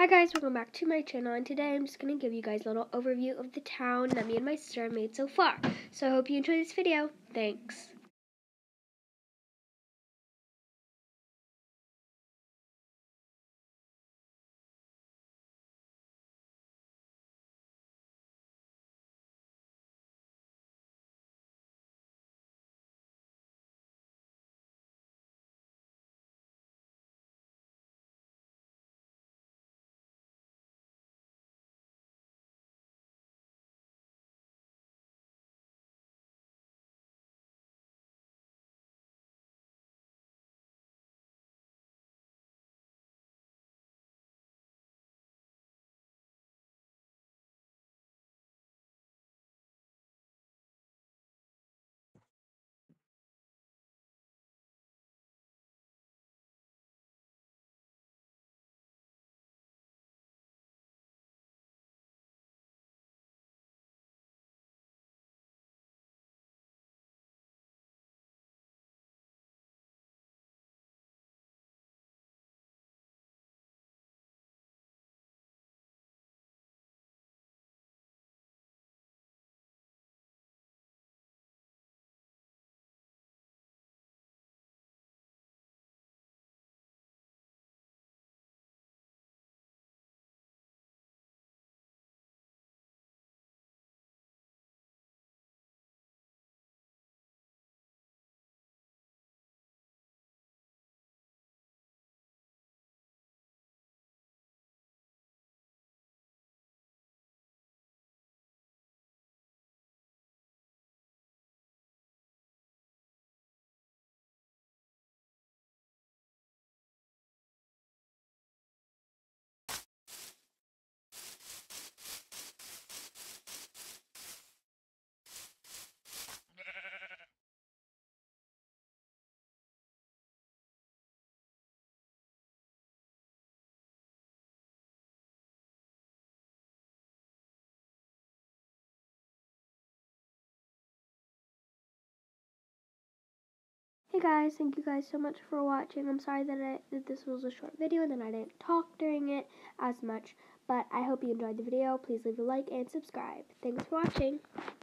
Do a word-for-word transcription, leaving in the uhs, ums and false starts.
Hi guys, welcome back to my channel, and today I'm just going to give you guys a little overview of the town that me and my sister have made so far. So I hope you enjoy this video. Thanks. Hey guys, thank you guys so much for watching. I'm sorry that, I, that this was a short video and that I didn't talk during it as much, but I hope you enjoyed the video. Please leave a like and subscribe. Thanks for watching.